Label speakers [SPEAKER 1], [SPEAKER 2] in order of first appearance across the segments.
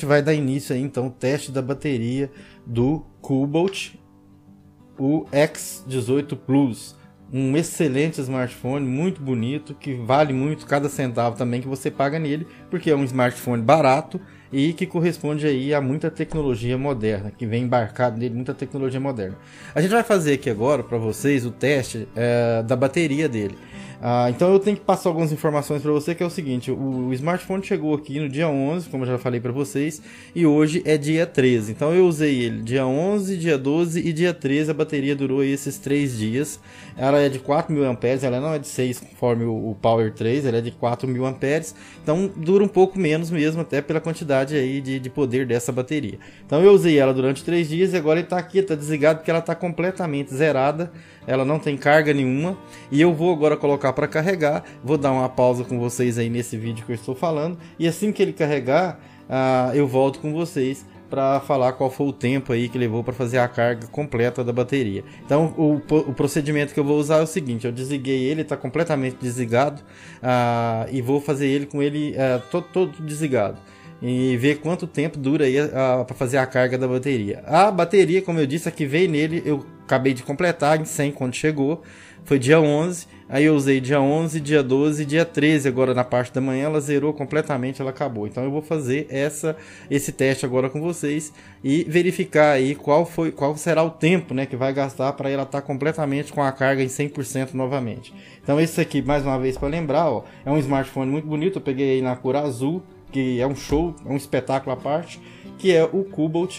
[SPEAKER 1] gente vai dar início aí então ao teste da bateria do Cobalt, o X18 Plus. Um excelente smartphone, muito bonito, que vale muito cada centavo também que você paga nele, porque é um smartphone barato e que corresponde aí a muita tecnologia moderna, que vem embarcado nele muita tecnologia moderna. A gente vai fazer aqui agora para vocês o teste da bateria dele. Então eu tenho que passar algumas informações para você, que é o seguinte: o smartphone chegou aqui no dia 11, como eu já falei para vocês, e hoje é dia 13. Então eu usei ele dia 11, dia 12 e dia 13. A bateria durou esses 3 dias. Ela é de 4.000 amperes, ela não é de 6 conforme o Power 3, ela é de 4.000 amperes. Então dura um pouco menos mesmo, até pela quantidade aí de poder dessa bateria. Então eu usei ela durante 3 dias e agora ele está aqui, está desligado porque ela está completamente zerada. Ela não tem carga nenhuma. E eu vou agora colocar para carregar. Vou dar uma pausa com vocês aí nesse vídeo que eu estou falando. E assim que ele carregar, eu volto com vocês para falar qual foi o tempo aí que levou para fazer a carga completa da bateria. Então o procedimento que eu vou usar é o seguinte: eu desliguei ele, está completamente desligado, e vou fazer ele com ele todo desligado e ver quanto tempo dura aí para fazer a carga da bateria. A bateria, como eu disse, a que veio nele, eu acabei de completar em 100 quando chegou. Foi dia 11, aí eu usei dia 11, dia 12 e dia 13 agora na parte da manhã. Ela zerou completamente, ela acabou. Então eu vou fazer esse teste agora com vocês e verificar aí qual será o tempo, né, que vai gastar para ela estar completamente com a carga em 100% novamente. Então esse aqui, mais uma vez para lembrar, ó, é um smartphone muito bonito. Eu peguei aí na cor azul, que é um show, é um espetáculo à parte, que é o Cobalt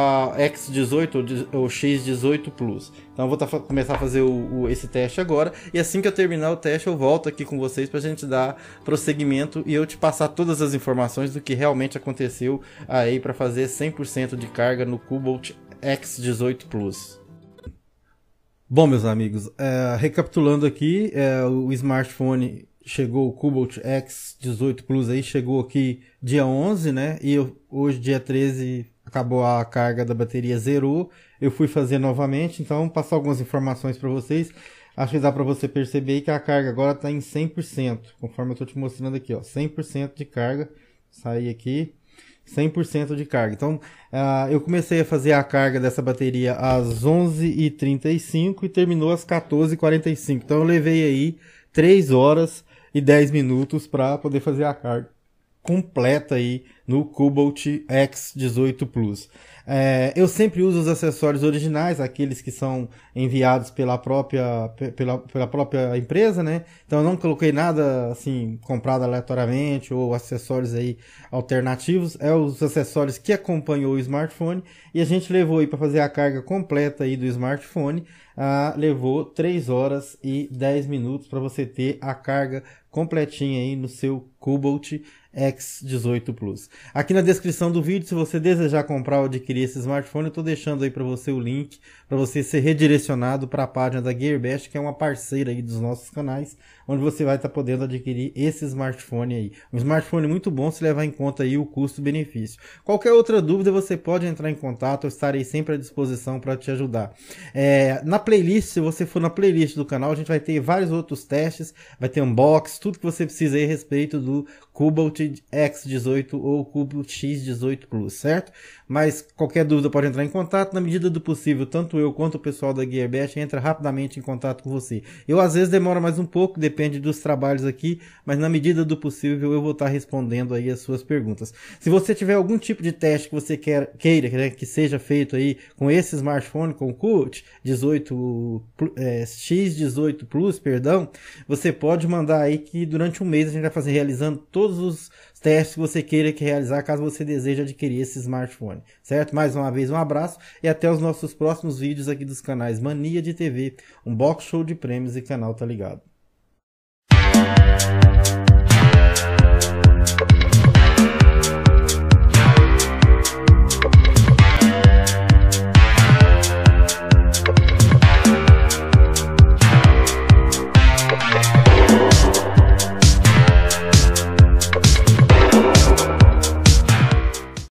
[SPEAKER 1] X18 ou X18 Plus. Então eu vou começar a fazer esse teste agora, e assim que eu terminar o teste eu volto aqui com vocês para a gente dar prosseguimento e eu te passar todas as informações do que realmente aconteceu aí para fazer 100% de carga no Cobalt X18 Plus. Bom, meus amigos, recapitulando aqui, o smartphone chegou, o Cobalt X18 Plus aí chegou aqui dia 11, né? E hoje, dia 13, acabou a carga da bateria, zerou. Eu fui fazer novamente, então vou passar algumas informações para vocês. Acho que dá para você perceber que a carga agora está em 100%, conforme eu estou te mostrando aqui, ó, 100% de carga. Saí aqui, 100% de carga. Então, eu comecei a fazer a carga dessa bateria às 11h35 e terminou às 14h45. Então, eu levei aí 3 horas e 10 minutos para poder fazer a carga completa aí no Cobalt X18 Plus. Eu sempre uso os acessórios originais, aqueles que são enviados pela própria empresa, né? Então eu não coloquei nada assim comprado aleatoriamente ou acessórios aí alternativos. Os acessórios que acompanhou o smartphone, e a gente levou aí para fazer a carga completa aí do smartphone. Levou 3 horas e 10 minutos para você ter a carga completinha aí no seu Cobalt X18 Plus. Aqui na descrição do vídeo, se você desejar comprar ou adquirir esse smartphone, eu estou deixando aí para você o link para você ser redirecionado para a página da Gearbest, que é uma parceira aí dos nossos canais, onde você vai estar podendo adquirir esse smartphone aí. Um smartphone muito bom se levar em conta aí o custo-benefício. Qualquer outra dúvida você pode entrar em contato, eu estarei sempre à disposição para te ajudar. Na playlist, se você for na playlist do canal, a gente vai ter vários outros testes, vai ter unbox, tudo que você precisa aí a respeito do Cobalt X18 ou Cobalt X18 Plus, certo? Mas qualquer dúvida pode entrar em contato, na medida do possível, tanto eu quanto o pessoal da Gearbest entra rapidamente em contato com você. Eu às vezes demora mais um pouco, depende dos trabalhos aqui, mas na medida do possível eu vou estar respondendo aí as suas perguntas. Se você tiver algum tipo de teste que você queira, né, que seja feito aí com esse smartphone, com o Cobalt X18 Plus, perdão, você pode mandar aí que durante um mês a gente vai fazer realizando todos os testes que você queira realizar, caso você deseje adquirir esse smartphone, certo? Mais uma vez um abraço e até os nossos próximos vídeos aqui dos canais Mania de TV, Unbox, Show de Prêmios e Canal Tá Ligado.